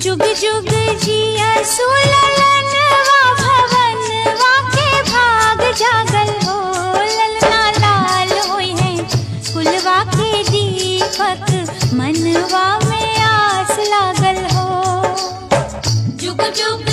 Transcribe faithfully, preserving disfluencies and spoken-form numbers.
जुग जुग जिया सुललनवा भवनवा के भाग जागल हो। ललना लाल होई है कुलवा के दीपक, मनवा में आस लागल हो। जुग जुग